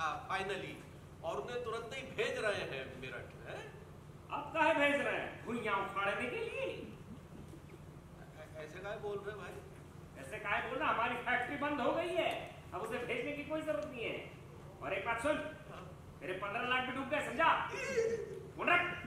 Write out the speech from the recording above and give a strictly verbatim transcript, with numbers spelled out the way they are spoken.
Finally, और उन्हें तुरंत ही भेज रहे हैं मेरठ। है अब काहे भेज रहे हैं? भुइयां उखाड़ने के लिए? ऐसे काहे बोल रहे भाई? ऐसे काहे बोलना? हमारी फैक्ट्री बंद हो गई है, अब उसे भेजने की कोई जरूरत नहीं है। और एक बात सुन, मेरे पंद्रह लाख भी डूब गए, समझा? फोन रख।